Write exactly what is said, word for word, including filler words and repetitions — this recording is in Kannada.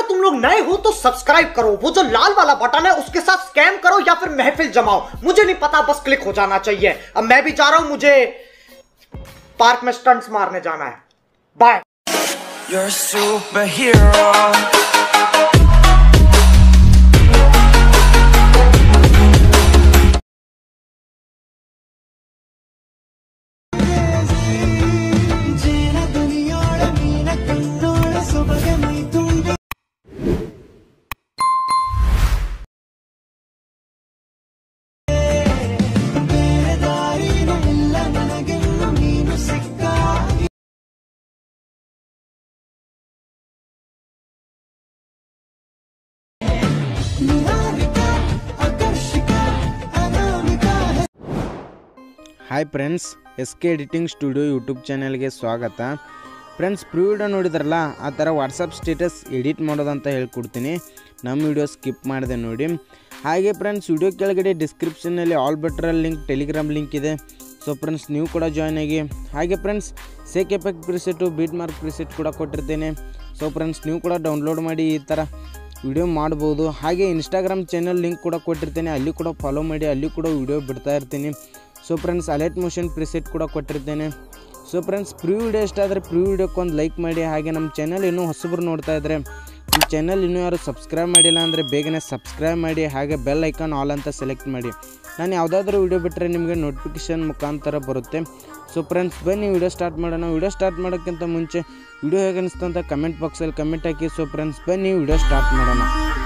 तुम लोग नए हो तो सब्सक्राइब करो, वो जो लाल वाला बटन है उसके साथ स्कैम करो या फिर महफिल जमाओ, मुझे नहीं पता, बस क्लिक हो जाना चाहिए। अब मैं भी जा रहा हूं, मुझे पार्क में स्टंट्स मारने जाना है। Bye. You're a superhero. Hi friends, S K editing studio YouTube ಚಾನಲ್ಗೆ ಸ್ವಾಗತ. ಫ್ರೆಂಡ್ಸ್, ಪ್ರೀ ವಿಡಿಯೋ ನೋಡಿದ್ರಲ್ಲ, ಆ ಥರ ವಾಟ್ಸಪ್ ಸ್ಟೇಟಸ್ ಎಡಿಟ್ ಮಾಡೋದಂತ ಹೇಳ್ಕೊಡ್ತೀನಿ. ನಮ್ಮ ವಿಡಿಯೋ ಸ್ಕಿಪ್ ಮಾಡಿದೆ ನೋಡಿ. ಹಾಗೆ ಫ್ರೆಂಡ್ಸ್, ವಿಡಿಯೋ ಕೆಳಗಡೆ ಡಿಸ್ಕ್ರಿಪ್ಷನ್ನಲ್ಲಿ ಆಲ್ ಬೆಟ್ರಲ್ಲಿ ಲಿಂಕ್, ಟೆಲಿಗ್ರಾಮ್ ಲಿಂಕ್ ಇದೆ. ಸೊ ಫ್ರೆಂಡ್ಸ್, ನೀವು ಕೂಡ ಜಾಯ್ನ್ ಆಗಿ. ಹಾಗೆ friends, shake effect preset, beat mark preset ಕೂಡ ಕೊಟ್ಟಿರ್ತೇನೆ. ಸೊ ಫ್ರೆಂಡ್ಸ್, ನೀವು ಕೂಡ ಡೌನ್ಲೋಡ್ ಮಾಡಿ ಈ ಥರ ವಿಡಿಯೋ ಮಾಡ್ಬೋದು. ಹಾಗೆ ಇನ್ಸ್ಟಾಗ್ರಾಮ್ ಚಾನಲ್ ಲಿಂಕ್ ಕೂಡ ಕೊಟ್ಟಿರ್ತೇನೆ, ಅಲ್ಲಿ ಕೂಡ ಫಾಲೋ ಮಾಡಿ, ಅಲ್ಲಿ ಕೂಡ ವಿಡಿಯೋ ಬಿಡ್ತಾ ಇರ್ತೀನಿ. So friends, alight motion preset ಕೂಡ ಕೊಟ್ಟಿರ್ತೇನೆ. ಸೊ ಫ್ರೆಂಡ್ಸ್, ಪ್ರೀ ವಿಡಿಯೋ ಇಷ್ಟ ಆದರೆ ಪ್ರೀ ವಿಡಿಯೋಕ್ಕೆ ಒಂದು ಲೈಕ್ ಮಾಡಿ. ಹಾಗೆ ನಮ್ಮ ಚಾನಲ್ ಇನ್ನೂ ಹೊಸಬ್ರು ನೋಡ್ತಾ ಇದ್ದರೆ, ನಮ್ಮ ಚಾನಲ್ ಇನ್ನೂ ಯಾರು ಸಬ್ಸ್ಕ್ರೈಬ್ ಮಾಡಿಲ್ಲ ಅಂದರೆ ಬೇಗನೆ ಸಬ್ಸ್ಕ್ರೈಬ್ ಮಾಡಿ. ಹಾಗೆ ಬೆಲ್ ಐಕಾನ್ ಆಲ್ ಅಂತ ಸೆಲೆಕ್ಟ್ ಮಾಡಿ. ನಾನು ಯಾವುದಾದ್ರೂ ವಿಡಿಯೋ ಬಿಟ್ಟರೆ ನಿಮಗೆ ನೋಟಿಫಿಕೇಷನ್ ಮುಖಾಂತರ ಬರುತ್ತೆ. ಸೊ ಫ್ರೆಂಡ್ಸ್, ಬನ್ನಿ ವಿಡಿಯೋ ಸ್ಟಾರ್ಟ್ ಮಾಡೋಣ. ವಿಡಿಯೋ ಸ್ಟಾರ್ಟ್ ಮಾಡೋಕ್ಕಿಂತ ಮುಂಚೆ ವಿಡಿಯೋ ಹೇಗೆ ಅನಿಸ್ತು ಅಂತ ಕಮೆಂಟ್ ಬಾಕ್ಸಲ್ಲಿ ಕಮೆಂಟ್ ಹಾಕಿ. ಸೊ ಫ್ರೆಂಡ್ಸ್, ಬನ್ನಿ ವಿಡಿಯೋ ಸ್ಟಾರ್ಟ್ ಮಾಡೋಣ.